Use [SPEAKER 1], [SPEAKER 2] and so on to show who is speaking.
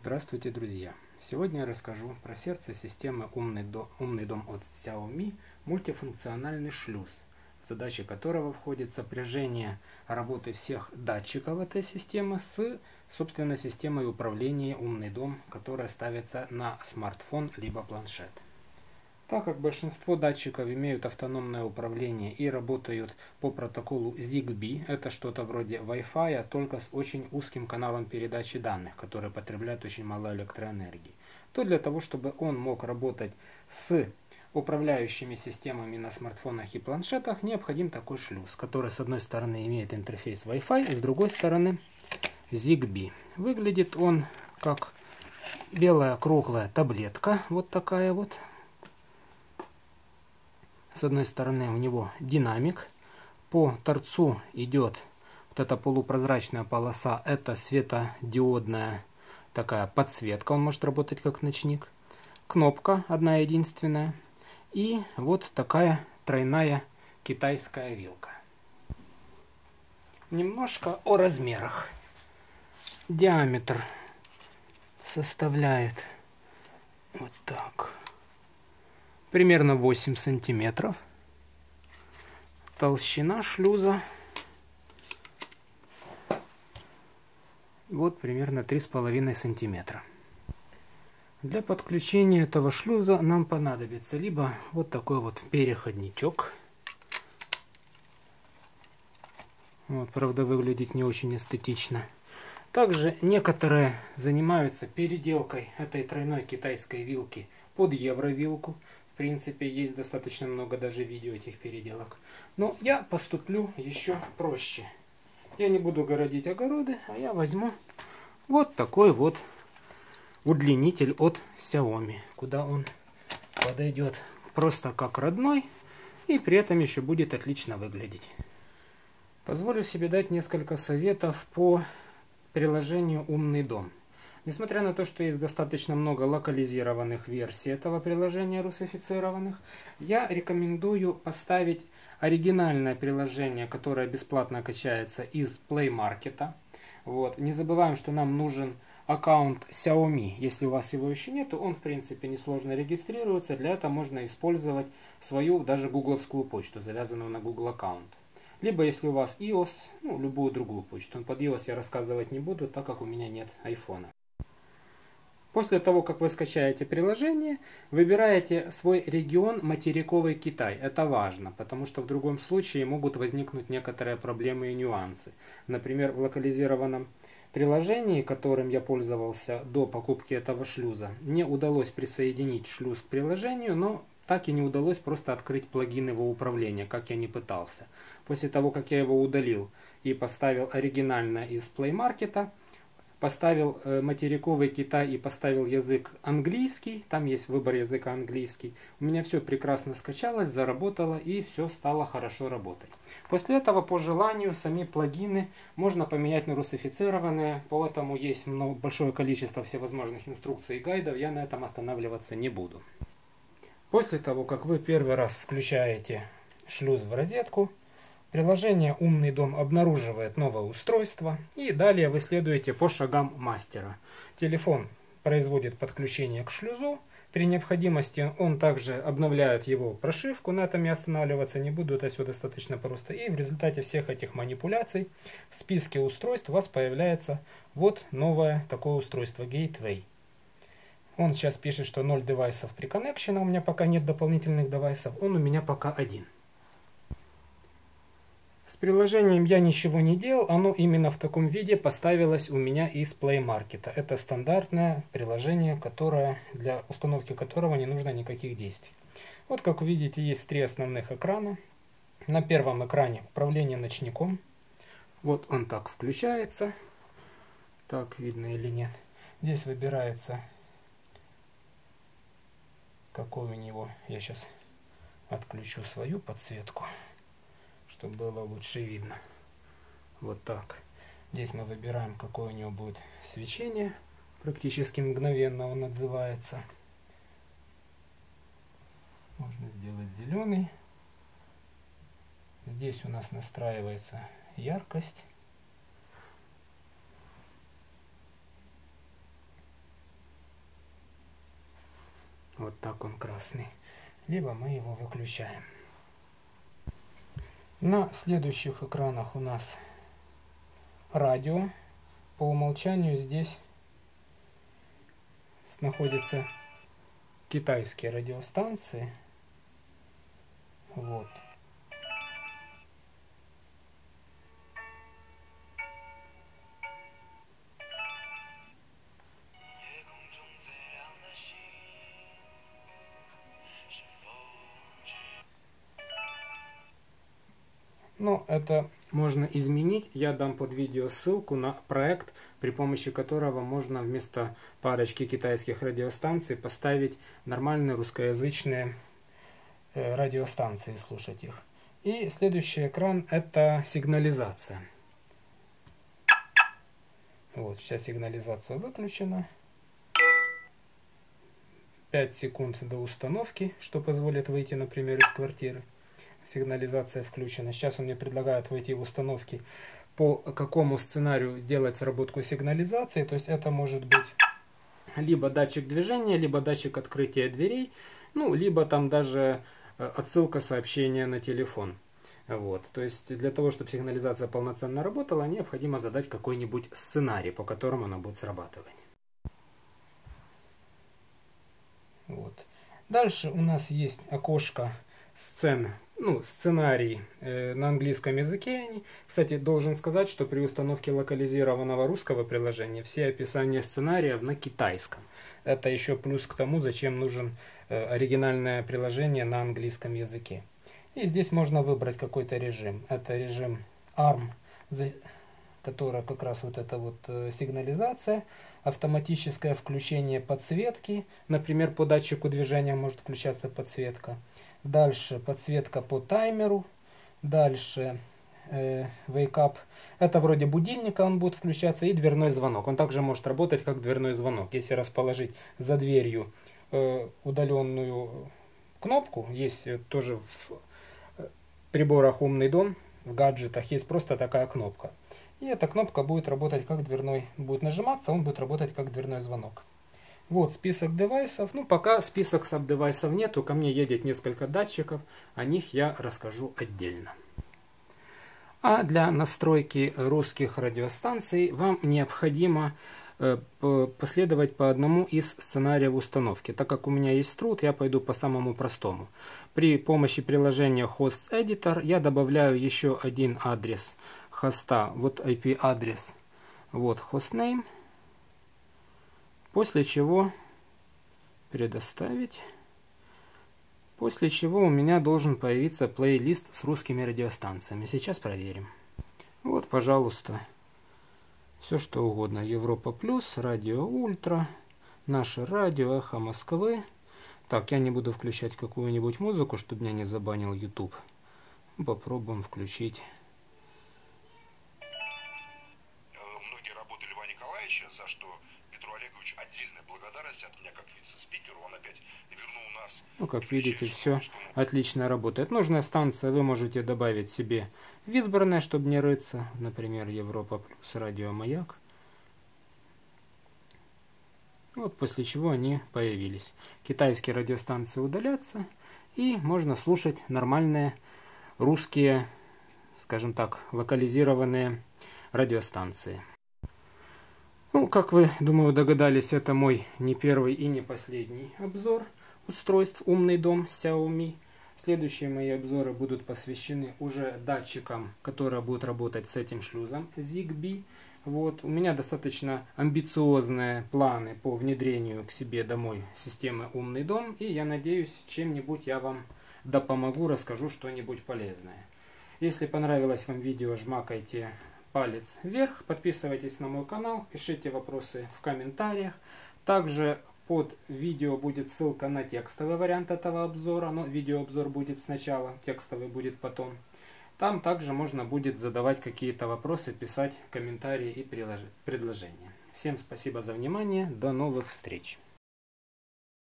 [SPEAKER 1] Здравствуйте, друзья! Сегодня я расскажу про сердце системы умный дом от Xiaomi, мультифункциональный шлюз, в задачи которого входит сопряжение работы всех датчиков этой системы с, собственно, системой управления умный дом, которая ставится на смартфон либо планшет. Так как большинство датчиков имеют автономное управление и работают по протоколу ZigBee, это что-то вроде Wi-Fi, только с очень узким каналом передачи данных, который потребляет очень мало электроэнергии, то для того, чтобы он мог работать с управляющими системами на смартфонах и планшетах, необходим такой шлюз, который с одной стороны имеет интерфейс Wi-Fi и с другой стороны ZigBee. Выглядит он как белая круглая таблетка, вот такая вот. С одной стороны у него динамик, по торцу идет вот эта полупрозрачная полоса, это светодиодная такая подсветка, он может работать как ночник. Кнопка одна единственная и вот такая тройная китайская вилка. Немножко о размерах. Диаметр составляет вот так. Примерно 8 сантиметров. Толщина шлюза вот примерно 3,5 сантиметра. Для подключения этого шлюза нам понадобится либо вот такой вот переходничок. Вот, правда, выглядит не очень эстетично. Также некоторые занимаются переделкой этой тройной китайской вилки под евровилку. В принципе, есть достаточно много даже видео этих переделок. Но я поступлю еще проще. Я не буду городить огороды, а я возьму вот такой вот удлинитель от Xiaomi, куда он подойдет просто как родной и при этом еще будет отлично выглядеть. Позволю себе дать несколько советов по приложению «Умный дом». Несмотря на то, что есть достаточно много локализированных версий этого приложения, русифицированных, я рекомендую поставить оригинальное приложение, которое бесплатно качается из Play Market. Вот. Не забываем, что нам нужен аккаунт Xiaomi. Если у вас его еще нет, он в принципе несложно регистрируется. Для этого можно использовать свою даже гугловскую почту, завязанную на Google аккаунт. Либо если у вас iOS, любую другую почту. Под iOS я рассказывать не буду, так как у меня нет айфона. После того, как вы скачаете приложение, выбираете свой регион материковый Китай. Это важно, потому что в другом случае могут возникнуть некоторые проблемы и нюансы. Например, в локализированном приложении, которым я пользовался до покупки этого шлюза, мне удалось присоединить шлюз к приложению, но так и не удалось просто открыть плагин его управления, как я не пытался. После того, как я его удалил и поставил оригинально из Play Market, поставил материковый Китай и поставил язык английский, там есть выбор языка английский, у меня все прекрасно скачалось, заработало и все стало хорошо работать. После этого по желанию сами плагины можно поменять на русифицированные, поэтому есть большое количество всевозможных инструкций и гайдов, я на этом останавливаться не буду. После того, как вы первый раз включаете шлюз в розетку, приложение «Умный дом» обнаруживает новое устройство, и далее вы следуете по шагам мастера. Телефон производит подключение к шлюзу, при необходимости он также обновляет его прошивку, на этом я останавливаться не буду, это все достаточно просто. И в результате всех этих манипуляций в списке устройств у вас появляется вот новое такое устройство Gateway. Он сейчас пишет, что 0 девайсов при коннекшене, у меня пока нет дополнительных девайсов, он у меня пока один. С приложением я ничего не делал, оно именно в таком виде поставилось у меня из Play Market. Это стандартное приложение, для установки которого не нужно никаких действий. Вот как вы видите, есть три основных экрана. На первом экране управление ночником. Вот он так включается. Так видно или нет. Здесь выбирается, какой у него. Я сейчас отключу свою подсветку, чтобы было лучше видно. Вот так. Здесь мы выбираем, какое у него будет свечение. Практически мгновенно он отзывается. Можно сделать зеленый. Здесь у нас настраивается яркость. Вот так он красный. Либо мы его выключаем. На следующих экранах у нас радио. По умолчанию здесь находятся китайские радиостанции. Вот. Но это можно изменить. Я дам под видео ссылку на проект, при помощи которого можно вместо парочки китайских радиостанций поставить нормальные русскоязычные радиостанции, слушать их. И следующий экран — это сигнализация. Вот, сейчас сигнализация выключена. 5 секунд до установки, что позволит выйти, например, из квартиры. Сигнализация включена. Сейчас он мне предлагает войти в установки, по какому сценарию делать сработку сигнализации. То есть это может быть либо датчик движения, либо датчик открытия дверей, ну, либо там даже отсылка сообщения на телефон. Вот. То есть для того, чтобы сигнализация полноценно работала, необходимо задать какой-нибудь сценарий, по которому она будет срабатывать. Вот. Дальше у нас есть окошко сцен, ну, сценарий на английском языке. Кстати, должен сказать, что при установке локализированного русского приложения все описания сценариев на китайском. Это еще плюс к тому, зачем нужен оригинальное приложение на английском языке. И здесь можно выбрать какой-то режим. Это режим ARM, которая как раз вот эта вот сигнализация, автоматическое включение подсветки. Например, по датчику движения может включаться подсветка. Дальше подсветка по таймеру. Дальше wake up. Это вроде будильника он будет включаться. И дверной звонок. Он также может работать как дверной звонок. Если расположить за дверью удаленную кнопку, есть тоже в приборах «Умный дом», в гаджетах есть просто такая кнопка. И эта кнопка будет работать как дверной, будет нажиматься, он будет работать как дверной звонок. Вот список девайсов. Ну, пока список саб-девайсов нету, ко мне едет несколько датчиков, о них я расскажу отдельно. А для настройки русских радиостанций вам необходимо последовать по одному из сценариев установки. Так как у меня есть труд, я пойду по самому простому. При помощи приложения Hosts Editor я добавляю еще один адрес хоста, вот IP-адрес, вот hostname, после чего предоставить, после чего у меня должен появиться плейлист с русскими радиостанциями. Сейчас проверим. Вот, пожалуйста, все что угодно. Европа Плюс, Радио Ультра, Наше радио, Эхо Москвы. Так, я не буду включать какую-нибудь музыку, чтобы меня не забанил YouTube. Попробуем включить.
[SPEAKER 2] Многие работы Льва Николаевича, за что Петру Олеговичу отдельная благодарность от меня как вице-спикеру. Он опять вернул нас.
[SPEAKER 1] Ну, как видите, все отлично работает. Нужная станция вы можете добавить себе в избранное, чтобы не рыться. Например, Европа Плюс, Радио Маяк. Вот после чего они появились. Китайские радиостанции удалятся, и можно слушать нормальные русские, скажем так, локализированные радиостанции. Ну, как вы, думаю, догадались, это мой не первый и не последний обзор устройств «Умный дом» Xiaomi. Следующие мои обзоры будут посвящены уже датчикам, которые будут работать с этим шлюзом ZigBee. Вот. У меня достаточно амбициозные планы по внедрению к себе домой системы «Умный дом». И я надеюсь, чем-нибудь я вам допомогу, расскажу что-нибудь полезное. Если понравилось вам видео, жмакайте палец вверх, подписывайтесь на мой канал, пишите вопросы в комментариях. Также под видео будет ссылка на текстовый вариант этого обзора, но видеообзор будет сначала, текстовый будет потом. Там также можно будет задавать какие-то вопросы, писать комментарии и предложения. Всем спасибо за внимание, до новых встреч!